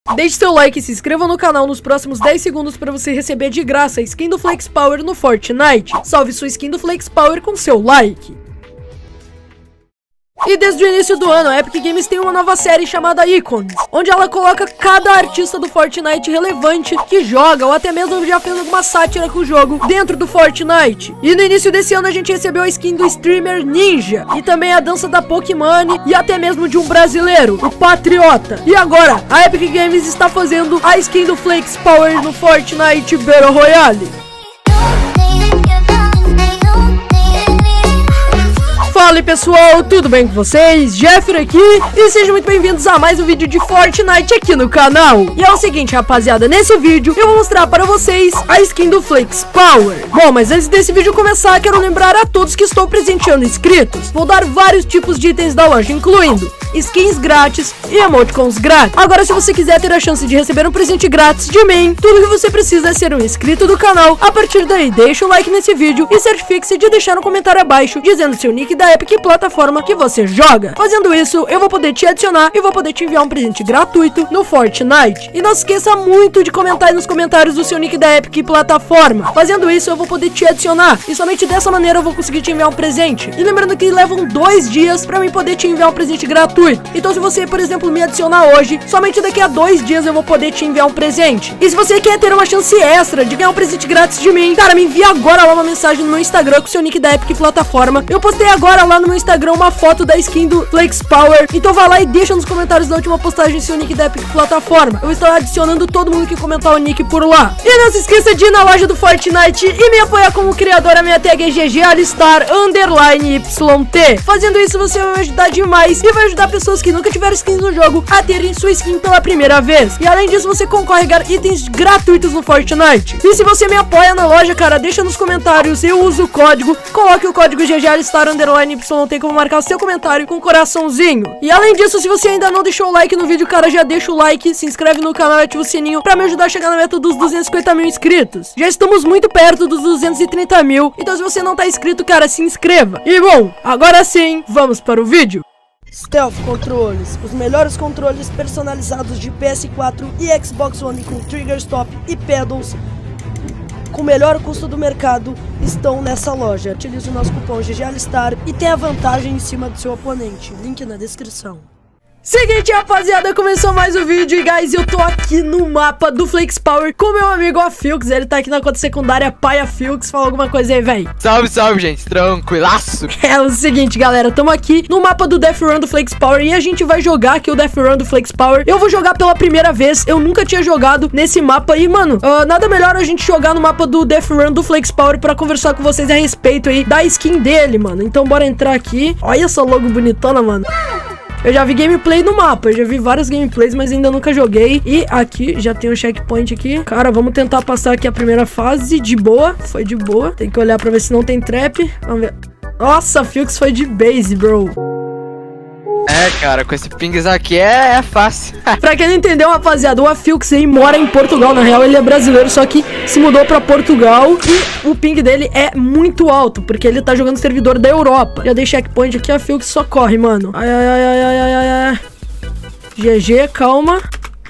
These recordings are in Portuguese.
Deixe seu like e se inscreva no canal nos próximos 10 segundos para você receber de graça a skin do Flex Power no Fortnite. Salve sua skin do Flex Power com seu like. E desde o início do ano, a Epic Games tem uma nova série chamada Icons, onde ela coloca cada artista do Fortnite relevante que joga ou até mesmo já fez alguma sátira com o jogo dentro do Fortnite. E no início desse ano a gente recebeu a skin do streamer Ninja, e também a dança da Pokémon e até mesmo de um brasileiro, o Patriota. E agora, a Epic Games está fazendo a skin do Flex Power no Fortnite Battle Royale. Fala aí pessoal, tudo bem com vocês? Jeffrey aqui e sejam muito bem-vindos a mais um vídeo de Fortnite aqui no canal. E é o seguinte rapaziada, nesse vídeo eu vou mostrar para vocês a skin do Flex Power. Bom, mas antes desse vídeo começar, quero lembrar a todos que estou presenteando inscritos. Vou dar vários tipos de itens da loja, incluindo skins grátis e emoticons grátis. Agora, se você quiser ter a chance de receber um presente grátis de mim, tudo que você precisa é ser um inscrito do canal. A partir daí, deixa o like nesse vídeo e certifique-se de deixar um comentário abaixo dizendo seu nick da Epic e plataforma que você joga. Fazendo isso, eu vou poder te adicionar e vou poder te enviar um presente gratuito no Fortnite. E não se esqueça muito de comentar aí nos comentários o seu nick da Epic e plataforma. Fazendo isso, eu vou poder te adicionar e somente dessa maneira eu vou conseguir te enviar um presente. E lembrando que levam 2 dias pra mim poder te enviar um presente gratuito. Então se você, por exemplo, me adicionar hoje, somente daqui a 2 dias eu vou poder te enviar um presente. E se você quer ter uma chance extra de ganhar um presente grátis de mim, cara, me envia agora lá uma mensagem no meu Instagram com seu nick da Epic e plataforma. Eu postei agora lá no meu Instagram uma foto da skin do Flex Power. Então vai lá e deixa nos comentários da última postagem seu nick da Epic e plataforma. Eu estou adicionando todo mundo que comentar o nick por lá. E não se esqueça de ir na loja do Fortnite e me apoiar como criador. A minha tag é GG_YT. Fazendo isso você vai me ajudar demais e vai ajudar pessoas que nunca tiveram skins no jogo a terem sua skin pela primeira vez. E além disso você concorre a ganhar itens gratuitos no Fortnite. E se você me apoia na loja, cara, deixa nos comentários, eu uso o código, coloque o código GG_YT como marcar o seu comentário com um coraçãozinho. E além disso, se você ainda não deixou o like no vídeo, cara, já deixa o like, se inscreve no canal e ativa o sininho pra me ajudar a chegar na meta dos 250 mil inscritos. Já estamos muito perto dos 230 mil, então se você não tá inscrito, cara, se inscreva. E bom, agora sim, vamos para o vídeo. Stealth Controles, os melhores controles personalizados de PS4 e Xbox One com Trigger Stop e Pedals com o melhor custo do mercado estão nessa loja. Utilize o nosso cupom GGALISTAR e tenha vantagem em cima do seu oponente. Link na descrição. Seguinte, rapaziada, começou mais um vídeo e, guys, eu tô aqui no mapa do Flex Power com meu amigo Afilks. Ele tá aqui na conta secundária, pai Afilks. Fala alguma coisa aí, véi. Salve, salve, gente. Tranquilaço. É o seguinte, galera, tamo aqui no mapa do Death Run do Flex Power e a gente vai jogar aqui o Death Run do Flex Power. Eu vou jogar pela primeira vez, eu nunca tinha jogado nesse mapa e, mano, nada melhor a gente jogar no mapa do Death Run do Flex Power pra conversar com vocês a respeito aí da skin dele, mano. Então bora entrar aqui. Olha essa logo bonitona, mano. Eu já vi gameplay no mapa, eu já vi várias gameplays, mas ainda nunca joguei. E aqui, já tem um checkpoint aqui. Cara, vamos tentar passar aqui a primeira fase de boa. Foi de boa. Tem que olhar pra ver se não tem trap. Vamos ver. Nossa, Filks foi de base, bro. É, cara, com esse pings aqui é fácil. Pra quem não entendeu, rapaziada, o Afilks aí mora em Portugal. Na real, ele é brasileiro, só que se mudou pra Portugal. E o ping dele é muito alto, porque ele tá jogando no servidor da Europa. Já dei checkpoint aqui, a Afilks só corre, mano. Ai, ai, ai, ai, ai, ai, ai. GG, calma.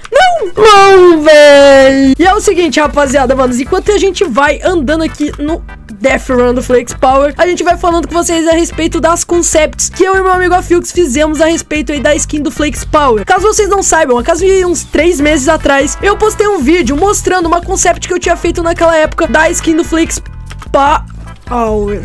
Não, véi. E é o seguinte, rapaziada, mano, enquanto a gente vai andando aqui no Death Run do Flex Power, a gente vai falando com vocês a respeito das concepts que eu e meu amigo Afilks fizemos a respeito aí da skin do Flex Power. Caso vocês não saibam, acaso de uns 3 meses atrás, eu postei um vídeo mostrando uma concept que eu tinha feito naquela época da skin do Flex Power.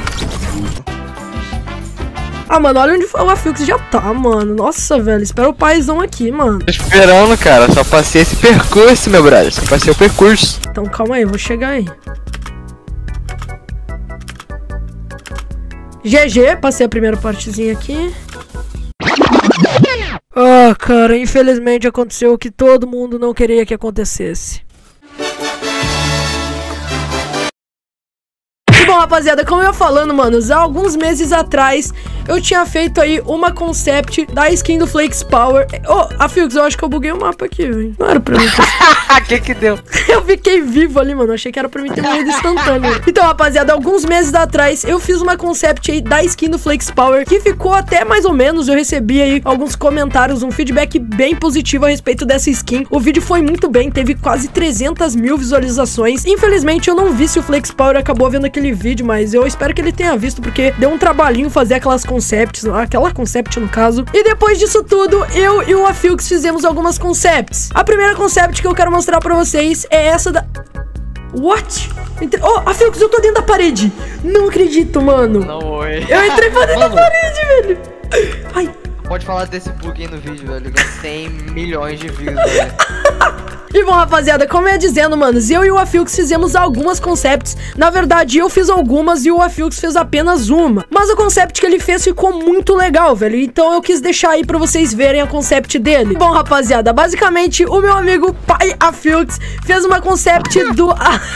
Ah, mano, olha onde o Afilks já tá, mano. Nossa, velho, espera o paizão aqui, mano. Tô esperando, cara, só passei esse percurso, meu brother. Só passei o percurso. Então calma aí, vou chegar aí. GG, passei a primeira partezinha aqui. Ah, cara, infelizmente aconteceu o que todo mundo não queria que acontecesse. bom, rapaziada, como eu ia falando, manos, há alguns meses atrás eu tinha feito aí uma concept da skin do Flex Power. Oh, Afilks, eu acho que eu buguei o mapa aqui, velho. Não era pra mim. Que deu? Eu fiquei vivo ali, mano. Achei que era pra mim ter morrido instantâneo. Então, rapaziada, alguns meses atrás eu fiz uma concept aí da skin do Flex Power que ficou até mais ou menos. Eu recebi aí alguns comentários, um feedback bem positivo a respeito dessa skin. O vídeo foi muito bem, teve quase 300 mil visualizações. Infelizmente, eu não vi se o Flex Power acabou vendo aquele vídeo, mas eu espero que ele tenha visto, porque deu um trabalhinho fazer aquelas concepts, aquela concept no caso. E depois disso tudo, eu e o Afilks fizemos algumas concepts. A primeira concept que eu quero mostrar pra vocês é essa da... What? Oh, Afilks, eu tô dentro da parede. Não acredito, mano. Não, oi. Eu entrei pra dentro da parede, velho. Ai. Pode falar desse bug aí no vídeo, velho. Ganhei 100 milhões de views, velho. E bom, rapaziada, como eu ia dizendo, manos, eu e o Afilks fizemos algumas concepts. Na verdade, eu fiz algumas e o Afilks fez apenas uma. Mas o concept que ele fez ficou muito legal, velho. Então eu quis deixar aí pra vocês verem a concept dele. Bom, rapaziada, basicamente, o meu amigo pai Afilks fez uma concept do...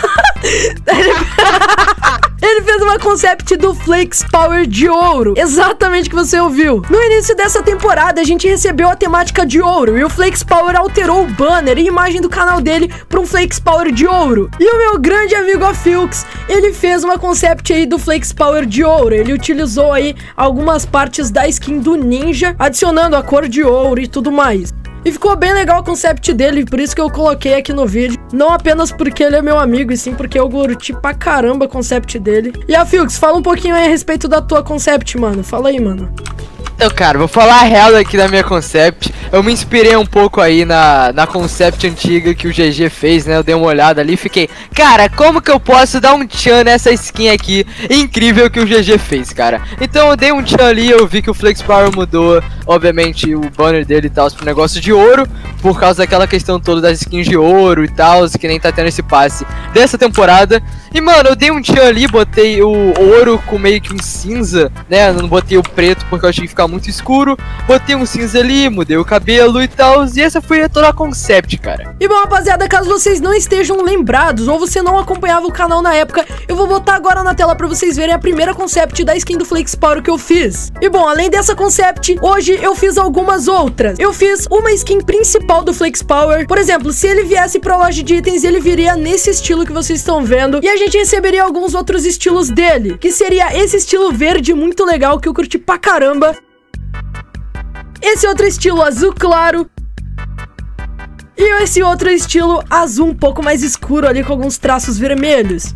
Ele fez uma concept do Flex Power de ouro. Exatamente o que você ouviu. No início dessa temporada, a gente recebeu a temática de ouro. E o Flex Power alterou o banner e imagem do canal dele para um Flex Power de ouro. E o meu grande amigo Afilks, ele fez uma concept aí do Flex Power de ouro. Ele utilizou aí algumas partes da skin do Ninja, adicionando a cor de ouro e tudo mais. E ficou bem legal o concept dele, por isso que eu coloquei aqui no vídeo. Não apenas porque ele é meu amigo, e sim porque eu curti pra caramba o concept dele. E Afilks, fala um pouquinho aí a respeito da tua concept, mano. Fala aí, mano. Então, cara, vou falar a real aqui da minha concept. Eu me inspirei um pouco aí na concept antiga que o GG fez, né? Eu dei uma olhada ali e fiquei, cara, como que eu posso dar um tchan nessa skin aqui incrível que o GG fez, cara? Então eu dei um tchan ali, eu vi que o Flex Power mudou, obviamente, o banner dele e tal, pro negócio de ouro, por causa daquela questão toda das skins de ouro e tal, que nem tá tendo esse passe dessa temporada. E, mano, eu dei um tchan ali, botei o ouro com meio que um cinza, né? Eu não botei o preto porque eu achei que ficava muito escuro. Botei um cinza ali, mudei o cabelo e tal. E essa foi toda a concept, cara. E bom, rapaziada, caso vocês não estejam lembrados ou você não acompanhava o canal na época, eu vou botar agora na tela pra vocês verem a primeira concept da skin do Flex Power que eu fiz. E bom, além dessa concept, hoje eu fiz algumas outras. Eu fiz uma skin principal do Flex Power. Por exemplo, se ele viesse pra loja de itens, ele viria nesse estilo que vocês estão vendo. E a gente receberia alguns outros estilos dele, que seria esse estilo verde muito legal, que eu curti pra caramba. Esse outro estilo azul claro. E esse outro estilo azul um pouco mais escuro ali, com alguns traços vermelhos.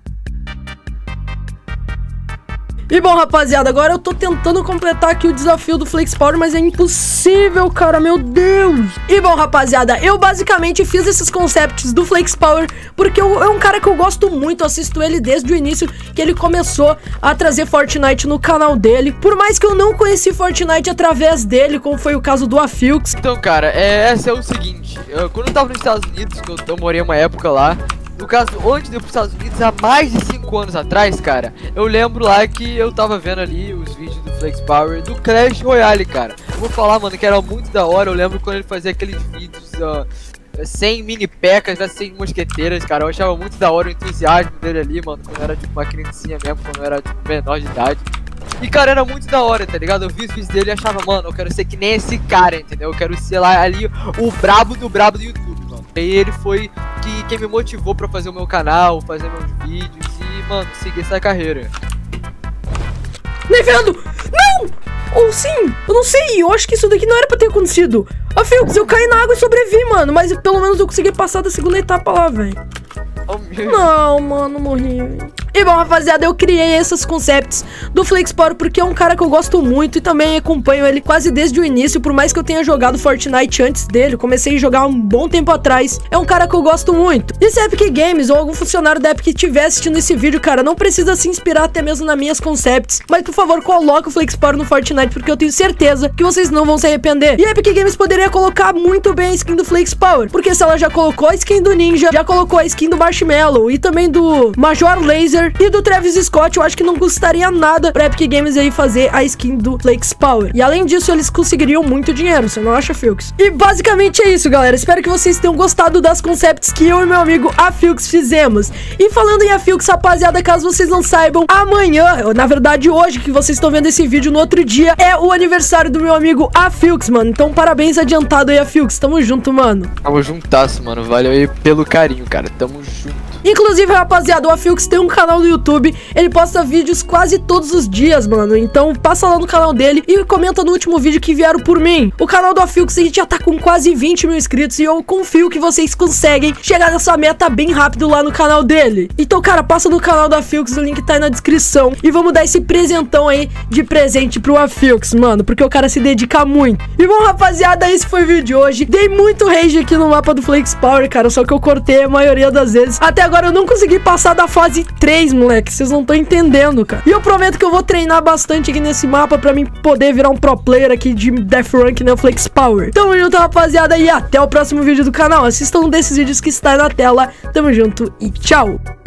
E bom, rapaziada, agora eu tô tentando completar aqui o desafio do Flex Power, mas é impossível, cara, meu Deus. E bom, rapaziada, eu basicamente fiz esses concepts do Flex Power porque é um cara que eu gosto muito, eu assisto ele desde o início que ele começou a trazer Fortnite no canal dele. Por mais que eu não conheci Fortnite através dele, como foi o caso do Afilks. Então, cara, esse é o seguinte, quando eu tava nos Estados Unidos, que eu morei uma época lá, no caso, antes de ir para os Estados Unidos, há mais de 5 anos atrás, cara, eu lembro lá que eu tava vendo ali os vídeos do Flex Power do Clash Royale, cara. Eu vou falar, mano, que era muito da hora. Eu lembro quando ele fazia aqueles vídeos sem mini pecas, né, sem mosqueteiras, cara. Eu achava muito da hora o entusiasmo dele ali, mano, quando eu era tipo uma criancinha mesmo, quando eu era tipo menor de idade. E, cara, era muito da hora, tá ligado? Eu vi os vídeos dele e achava, mano, eu quero ser que nem esse cara, entendeu? Eu quero ser lá ali o brabo do YouTube, mano. E ele foi quem me motivou pra fazer o meu canal, fazer meus vídeos e, mano, seguir essa carreira. Nem vendo! Não! Ou sim! Eu não sei, eu acho que isso daqui não era pra ter acontecido. Afilks, eu caí na água e sobrevivi, mano. Mas pelo menos eu consegui passar da segunda etapa lá, velho. Não, mano, morri. E bom, rapaziada, eu criei essas concepts do Flex Power porque é um cara que eu gosto muito e também acompanho ele quase desde o início. Por mais que eu tenha jogado Fortnite antes dele, comecei a jogar um bom tempo atrás. É um cara que eu gosto muito. E se a Epic Games ou algum funcionário da Epic estiver assistindo esse vídeo, cara, não precisa se inspirar até mesmo nas minhas concepts, mas por favor, coloca o Flex Power no Fortnite, porque eu tenho certeza que vocês não vão se arrepender. E a Epic Games poderia colocar muito bem a skin do Flex Power, porque se ela já colocou a skin do Ninja, já colocou a skin do Marshmallow e também do Major Lazer, Razer e do Travis Scott. Eu acho que não custaria nada pra Epic Games aí fazer a skin do Flex Power. E além disso, eles conseguiriam muito dinheiro, você não acha, Filks? E basicamente é isso, galera. Espero que vocês tenham gostado das concepts que eu e meu amigo Afilks fizemos. E falando em Afilks, rapaziada, caso vocês não saibam, amanhã, na verdade hoje, que vocês estão vendo esse vídeo no outro dia, é o aniversário do meu amigo Afilks, mano. Então parabéns adiantado aí, Afilks. Tamo junto, mano. Tamo juntasso, mano. Valeu aí pelo carinho, cara. Tamo junto. Inclusive, rapaziada, o Afilks tem um canal no YouTube. Ele posta vídeos quase todos os dias, mano. Então passa lá no canal dele e comenta no último vídeo que vieram por mim. O canal do Afilks, a gente já tá com quase 20 mil inscritos e eu confio que vocês conseguem chegar nessa meta bem rápido lá no canal dele. Então, cara, passa no canal do Afilks, o link tá aí na descrição. E vamos dar esse presentão aí de presente pro Afilks, mano, porque o cara se dedica muito. E bom, rapaziada, esse foi o vídeo de hoje. Dei muito rage aqui no mapa do Flex Power, cara, só que eu cortei a maioria das vezes. Até agora eu não consegui passar da fase 3, moleque. Vocês não estão entendendo, cara. E eu prometo que eu vou treinar bastante aqui nesse mapa pra mim poder virar um pro player aqui de Death Rank no Flex Power. Tamo junto, rapaziada, e até o próximo vídeo do canal. Assistam um desses vídeos que está aí na tela. Tamo junto e tchau!